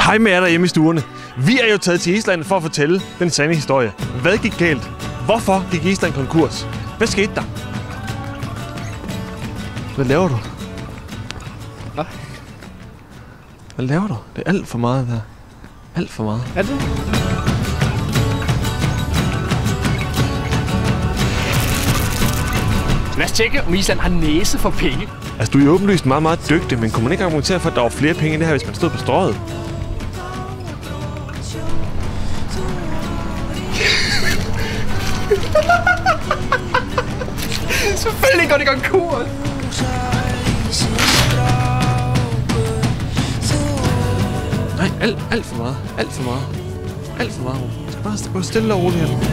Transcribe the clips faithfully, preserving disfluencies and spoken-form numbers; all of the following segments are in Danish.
Hej med jer derhjemme i stuerne. Vi er jo taget til Island for at fortælle den sande historie. Hvad gik galt? Hvorfor gik Island konkurs? Hvad skete der? Hvad laver du? Hvad? Hvad laver du? Det er alt for meget der. Alt for meget. Er det? Lad os tjekke, om Island har næse for penge. Altså, du er jo åbenlyst meget, meget dygtig, men kunne man ikke argumentere for, at der var flere penge i det her, hvis man stod på strøget? Selvfølgelig går det konkurs. Nej, alt, alt for meget. Alt for meget. Alt for meget. Jeg skal bare gå stille og roligt her.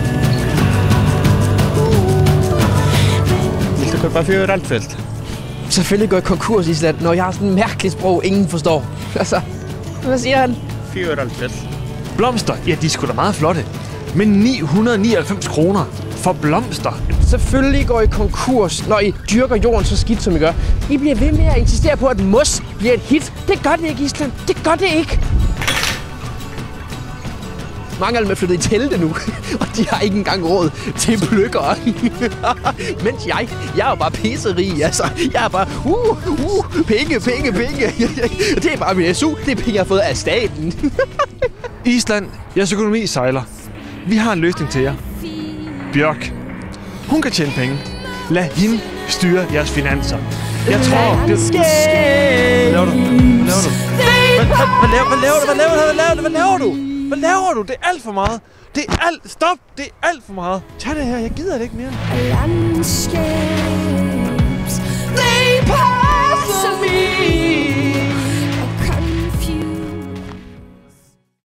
Vil du købe fyre Ralfelt? Selvfølgelig går jeg konkurs, Island, når jeg har sådan en mærkelig sprog, ingen forstår. Altså, hvad siger han? fyre Ralfelt. Blomster, ja, de er sgu da meget flotte. Men ni hundrede nioghalvfems kroner for blomster. Selvfølgelig går I konkurs, når I dyrker jorden så skidt, som I gør. I bliver ved med at insistere på, at mos bliver et hit. Det gør det ikke, Island. Det gør det ikke. Mange af dem er flyttet i telte nu, og de har ikke engang råd til pløkker. Mens jeg, jeg er jo bare pisserig, altså. Jeg er bare, uh, uh, penge, penge, penge. Det er bare min S U, det er penge, jeg har fået af staten. Island, jeres økonomi sejler. Vi har en løsning til jer. Bjørk. Hun kan tjene penge. Lad hende styre jeres finanser. Jeg tror... Det... Hvad laver du? Hvad laver du? Hvad, hvad, hvad, laver, hvad laver du? Hvad laver du? Hvad laver du? Hvad laver du? Hvad laver du? Det er alt for meget. Det er alt... Stop! Det er alt for meget. Tag det her. Jeg gider det ikke mere. Landscapes, they